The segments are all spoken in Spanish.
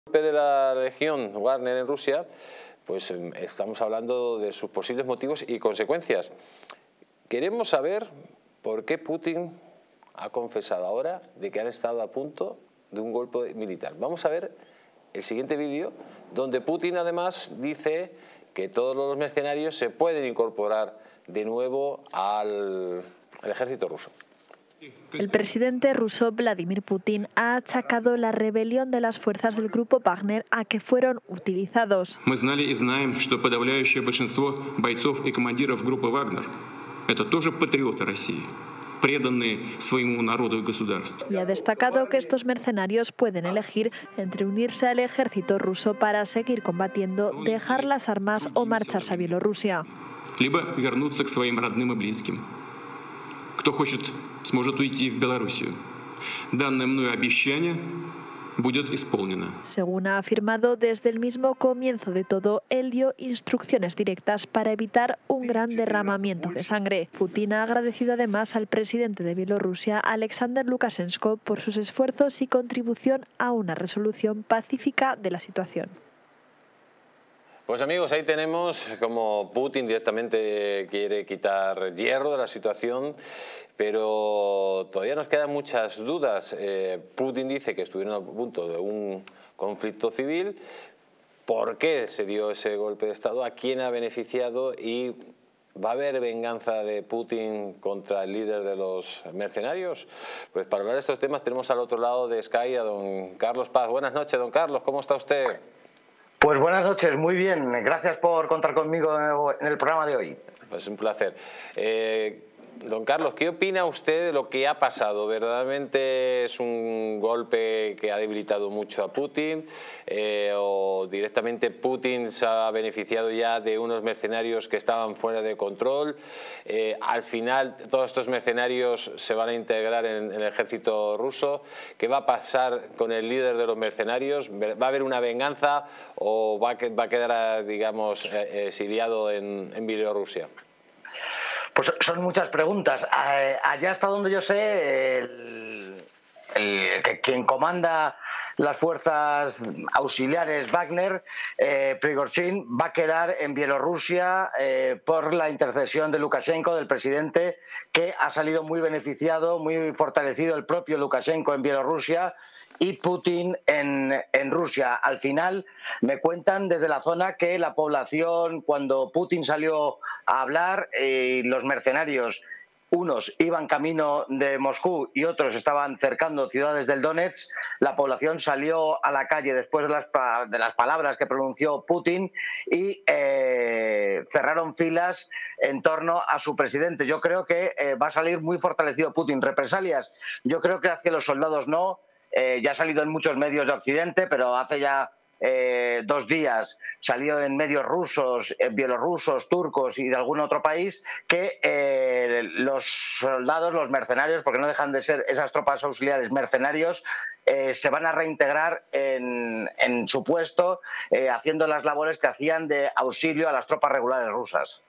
De la Legión Wagner en Rusia, pues estamos hablando de sus posibles motivos y consecuencias. Queremos saber por qué Putin ha confesado ahora de que han estado a punto de un golpe militar. Vamos a ver el siguiente vídeo, donde Putin además dice que todos los mercenarios se pueden incorporar de nuevo al ejército ruso. El presidente ruso Vladimir Putin ha achacado la rebelión de las fuerzas del grupo Wagner a que fueron utilizados. Мы знали и знаем, что подавляющее большинство бойцов и командиров группы Вагнер – это тоже патриоты России, преданные своему народу и государству. Y ha destacado que estos mercenarios pueden elegir entre unirse al ejército ruso para seguir combatiendo, dejar las armas o marcharse a Bielorrusia. Либо вернуться к своим родным и близким. Кто хочет, сможет уйти в Белоруссию. Данное мною обещание будет исполнено. Según ha afirmado, desde el mismo comienzo de todo, él dio instrucciones directas para evitar un gran derramamiento de sangre. Putin ha agradecido además al presidente de Bielorrusia, Alexander Lukashenko, por sus esfuerzos y contribución a una resolución pacífica de la situación. Pues amigos, ahí tenemos como Putin directamente quiere quitar hierro de la situación, pero todavía nos quedan muchas dudas. Putin dice que estuvieron a punto de un conflicto civil. ¿Por qué se dio ese golpe de Estado? ¿A quién ha beneficiado? ¿Y va a haber venganza de Putin contra el líder de los mercenarios? Pues para hablar de estos temas tenemos al otro lado de Sky a don Carlos Paz. Buenas noches, don Carlos, ¿cómo está usted? Pues buenas noches, muy bien. Gracias por contar conmigo en el programa de hoy. Pues un placer. Don Carlos, ¿qué opina usted de lo que ha pasado? ¿Verdaderamente es un golpe que ha debilitado mucho a Putin? ¿O directamente Putin se ha beneficiado ya de unos mercenarios que estaban fuera de control? Al final, todos estos mercenarios se van a integrar en el ejército ruso. ¿Qué va a pasar con el líder de los mercenarios? ¿Va a haber una venganza o va a quedar, digamos, exiliado en Bielorrusia? Pues son muchas preguntas. Allá hasta donde yo sé, quien comanda las fuerzas auxiliares Wagner, Prigozhin, va a quedar en Bielorrusia por la intercesión de Lukashenko, del presidente, que ha salido muy beneficiado, muy fortalecido el propio Lukashenko en Bielorrusia y Putin en Rusia. Al final me cuentan desde la zona que la población, cuando Putin salió a hablar, los mercenarios, unos iban camino de Moscú y otros estaban cercando ciudades del Donetsk, la población salió a la calle después de las palabras que pronunció Putin y cerraron filas en torno a su presidente. Yo creo que va a salir muy fortalecido Putin. ¿Represalias? Yo creo que hacia los soldados no. Ya ha salido en muchos medios de Occidente, pero hace ya 2 días salió en medios rusos, bielorrusos, turcos y de algún otro país que los soldados, los mercenarios, porque no dejan de ser esas tropas auxiliares mercenarios, se van a reintegrar en su puesto, haciendo las labores que hacían de auxilio a las tropas regulares rusas.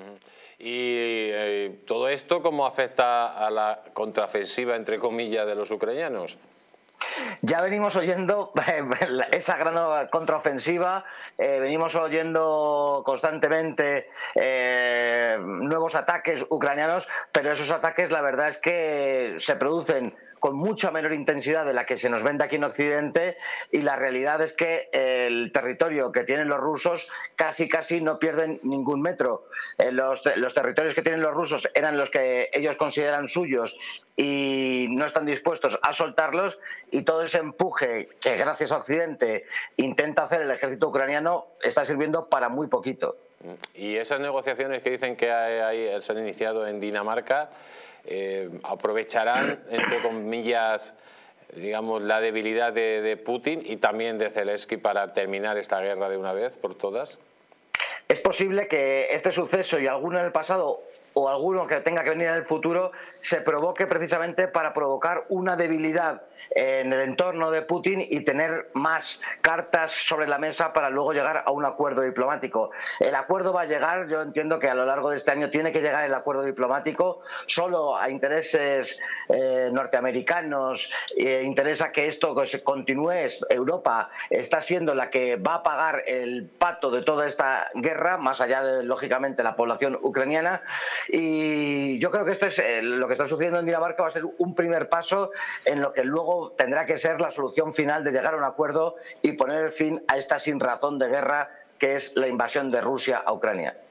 ¿Y todo esto cómo afecta a la contraofensiva, entre comillas, de los ucranianos? Ya venimos oyendo esa gran contraofensiva, venimos oyendo constantemente nuevos ataques ucranianos, pero esos ataques la verdad es que se producen con mucha menor intensidad de la que se nos vende aquí en Occidente, y la realidad es que el territorio que tienen los rusos casi no pierden ningún metro. Los territorios que tienen los rusos eran los que ellos consideran suyos y no están dispuestos a soltarlos, y todo ese empuje que gracias a Occidente intenta hacer el ejército ucraniano está sirviendo para muy poquito. Y esas negociaciones que dicen que se han iniciado en Dinamarca, aprovecharán, entre comillas, digamos, la debilidad de Putin y también de Zelensky para terminar esta guerra de una vez por todas. Es posible que este suceso y alguno en el pasado o alguno que tenga que venir en el futuro se provoque precisamente para provocar una debilidad en el entorno de Putin y tener más cartas sobre la mesa para luego llegar a un acuerdo diplomático. El acuerdo va a llegar, yo entiendo que a lo largo de este año tiene que llegar el acuerdo diplomático, solo a intereses norteamericanos interesa que esto continúe. Europa está siendo la que va a pagar el pato de toda esta guerra, más allá de, lógicamente, la población ucraniana, y yo creo que esto es lo que está sucediendo en Dinamarca va a ser un primer paso en lo que luego tendrá que ser la solución final de llegar a un acuerdo y poner fin a esta sinrazón de guerra que es la invasión de Rusia a Ucrania.